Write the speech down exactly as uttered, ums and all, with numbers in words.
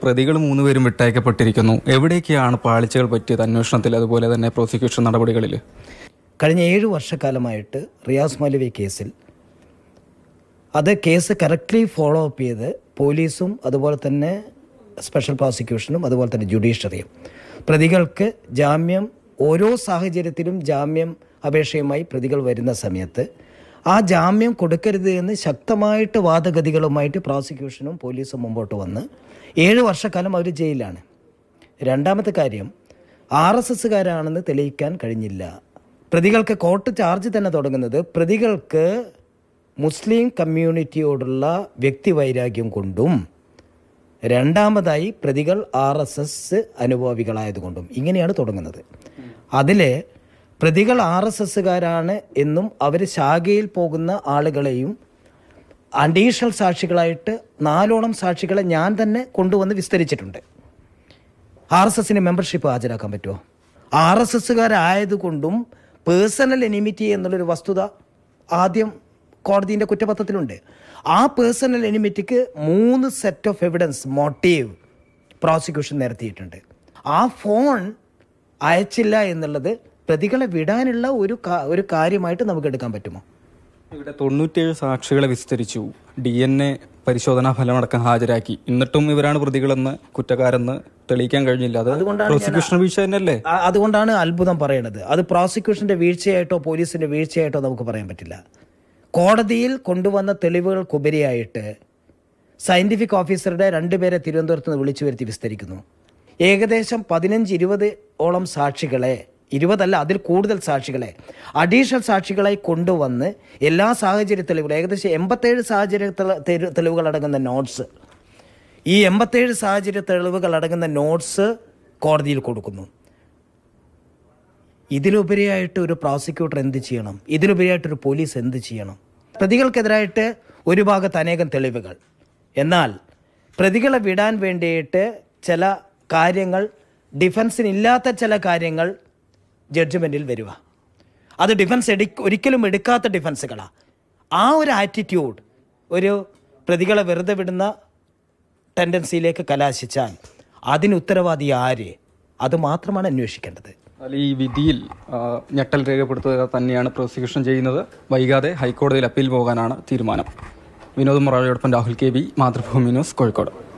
പ്രതികൾ മൂന്നുപേരും വിട്ടയക്കപ്പെട്ടിരിക്കുന്നു. എവിടേക്കാണ് പാളിച്ചകൾ പറ്റിയത് അന്വേഷണത്തിൽ, അതുപോലെ തന്നെ പ്രോസിക്യൂഷൻ നടപടികളിൽ? കഴിഞ്ഞ ഏഴ് വർഷക്കാലമായിട്ട് റിയാസ് മൗലവി കേസിൽ അത് കേസ് കറക്റ്റ്ലി ഫോളോ അപ്പ് ചെയ്ത് പോലീസും അതുപോലെ തന്നെ സ്പെഷ്യൽ പ്രോസിക്യൂഷനും അതുപോലെ തന്നെ ജുഡീഷ്യറിയും പ്രതികൾക്ക് ജാമ്യം, ഓരോ സാഹചര്യത്തിലും ജാമ്യം അപേക്ഷയുമായി പ്രതികൾ വരുന്ന സമയത്ത് ആ ജാമ്യം കൊടുക്കരുത് എന്ന് ശക്തമായിട്ട് വാദഗതികളുമായിട്ട് പ്രോസിക്യൂഷനും പോലീസും മുമ്പോട്ട് വന്ന് ഏഴ് വർഷക്കാലം അവർ ജയിലിലാണ്. രണ്ടാമത്തെ കാര്യം, ആർ എസ് എസ്സുകാരാണെന്ന് തെളിയിക്കാൻ കഴിഞ്ഞില്ല. പ്രതികൾക്ക് കോർട്ട് ചാർജ് തന്നെ തുടങ്ങുന്നത് പ്രതികൾക്ക് മുസ്ലിം കമ്മ്യൂണിറ്റിയോടുള്ള വ്യക്തിവൈരാഗ്യം കൊണ്ടും രണ്ടാമതായി പ്രതികൾ ആർ എസ് എസ് അനുഭാവികളായതുകൊണ്ടും ഇങ്ങനെയാണ് തുടങ്ങുന്നത്. അതിൽ പ്രതികൾ ആർ എസ് എസ്സുകാരാണ് എന്നും അവർ ശാഖയിൽ പോകുന്ന ആളുകളെയും അഡീഷണൽ സാക്ഷികളായിട്ട് നാലോളം സാക്ഷികളെ ഞാൻ തന്നെ കൊണ്ടുവന്ന് വിസ്തരിച്ചിട്ടുണ്ട്. ആർ എസ് എസിന് മെമ്പർഷിപ്പ് ഹാജരാക്കാൻ പറ്റുമോ? ആർ എസ് എസ്സുകാരായതുകൊണ്ടും പേഴ്സണൽ എനിമിറ്റി എന്നുള്ളൊരു വസ്തുത ആദ്യം കോടതിൻ്റെ കുറ്റപത്രത്തിലുണ്ട്. ആ പേഴ്സണൽ എനിമിറ്റിക്ക് മൂന്ന് set of evidence motive prosecution നിരത്തിയിട്ടുണ്ട്. ആ ഫോൺ അയച്ചില്ല എന്നുള്ളത് പ്രതികളെ വിടാനുള്ള ഒരു ഒരു കാര്യമായിട്ട് നമുക്ക് എടുക്കാൻ പറ്റുമോ? ഇവിടെ തൊണ്ണൂറ്റേഴ് സാക്ഷികളെ വിസ്തരിച്ചു, ഡി എൻ എ പരിശോധനാ ഫലമടക്കം ഹാജരാക്കി. എന്നിട്ടും ഇവരാണ് പ്രതികളെന്ന്, കുറ്റക്കാരെന്ന് തെളിയിക്കാൻ കഴിഞ്ഞില്ല. അത് പ്രോസിക്യൂഷൻ വീഴ്ച തന്നെയല്ലേ? അതുകൊണ്ടാണ് അത്ഭുതം പറയണത്. അത് പ്രോസിക്യൂഷന്റെ വീഴ്ചയായിട്ടോ പോലീസിന്റെ വീഴ്ചയായിട്ടോ നമുക്ക് പറയാൻ പറ്റില്ല. കോടതിയിൽ കൊണ്ടുവന്ന തെളിവുകൾക്കുപരിയായിട്ട് സയന്റിഫിക് ഓഫീസറുടെ രണ്ടുപേരെ തിരുവനന്തപുരത്ത് നിന്ന് വിളിച്ചു വരുത്തി വിസ്തരിക്കുന്നു. ഏകദേശം പതിനഞ്ച് ഇരുപത് ഓളം സാക്ഷികളെ, ഇരുപതല്ല അതിൽ കൂടുതൽ സാക്ഷികളെ അഡീഷണൽ സാക്ഷികളായി കൊണ്ടുവന്ന് എല്ലാ സാഹചര്യ തെളിവുകളും, ഏകദേശം എൺപത്തേഴ് സാഹചര്യ തെളിവുകൾ അടങ്ങുന്ന നോട്ട്സ്, ഈ എൺപത്തേഴ് സാഹചര്യ തെളിവുകൾ അടങ്ങുന്ന നോട്ട്സ് കോടതിയിൽ കൊടുക്കുന്നു. ഇതിലുപരിയായിട്ട് ഒരു പ്രോസിക്യൂട്ടർ എന്ത് ചെയ്യണം? ഇതിലുപരിയായിട്ടൊരു പോലീസ് എന്ത് ചെയ്യണം? പ്രതികൾക്കെതിരായിട്ട് ഒരു ഭാഗത്ത് അനേകം തെളിവുകൾ, എന്നാൽ പ്രതികളെ വിടാൻ വേണ്ടിയിട്ട് ചില കാര്യങ്ങൾ, ഡിഫൻസിനില്ലാത്ത ചില കാര്യങ്ങൾ ജഡ്ജ്മെൻറ്റിൽ വരിക. അത് ഡിഫൻസ് എടു ഒരിക്കലും എടുക്കാത്ത ഡിഫൻസുകളാണ്. ആ ഒരു ആറ്റിറ്റ്യൂഡ് ഒരു പ്രതികളെ വെറുതെ വിടുന്ന ടെൻഡൻസിയിലേക്ക് കലാശിച്ചാൽ അതിന് ഉത്തരവാദി ആര്? അത് മാത്രമാണ് അന്വേഷിക്കേണ്ടത്. ഈ വിധിയിൽ ഞെട്ടൽ രേഖപ്പെടുത്തുക തന്നെയാണ് പ്രോസിക്യൂഷൻ ചെയ്യുന്നത്. വൈകാതെ ഹൈക്കോടതിയിൽ അപ്പീൽ പോകാനാണ് തീരുമാനം. വിനോദ് മൊറാളിയോടൊപ്പം Rahul K B, Mathrubhumi news, Kozhikode.